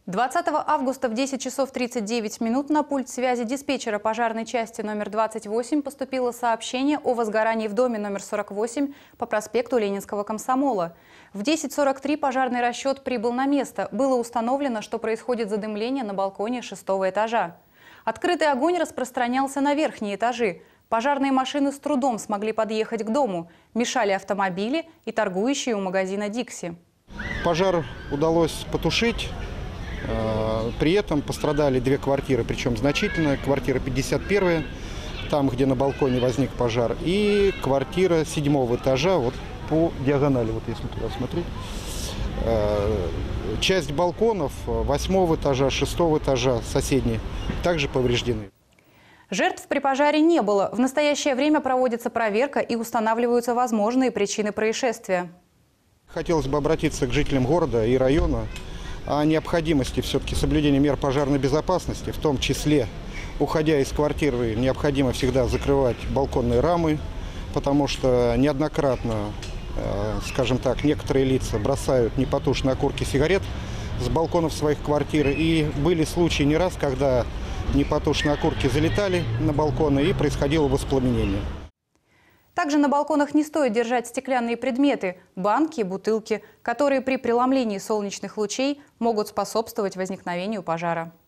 20 августа в 10 часов 39 минут на пульт связи диспетчера пожарной части номер 28 поступило сообщение о возгорании в доме номер 48 по проспекту Ленинского комсомола. В 10:43 пожарный расчет прибыл на место. Было установлено, что происходит задымление на балконе 6-го этажа. Открытый огонь распространялся на верхние этажи. Пожарные машины с трудом смогли подъехать к дому. Мешали автомобили и торгующие у магазина «Дикси». Пожар удалось потушить. При этом пострадали две квартиры, причем значительно. Квартира 51, там, где на балконе возник пожар, и квартира 7-го этажа, вот по диагонали, вот если туда смотреть. Часть балконов 8-го этажа, 6-го этажа, соседние, также повреждены. Жертв при пожаре не было. В настоящее время проводится проверка и устанавливаются возможные причины происшествия. Хотелось бы обратиться к жителям города и района о необходимости все-таки соблюдения мер пожарной безопасности, в том числе, уходя из квартиры, необходимо всегда закрывать балконные рамы, потому что неоднократно, скажем так, некоторые лица бросают непотушенные окурки сигарет с балконов своих квартир. И были случаи не раз, когда непотушенные окурки залетали на балконы и происходило воспламенение. Также на балконах не стоит держать стеклянные предметы – банки, бутылки, которые при преломлении солнечных лучей могут способствовать возникновению пожара.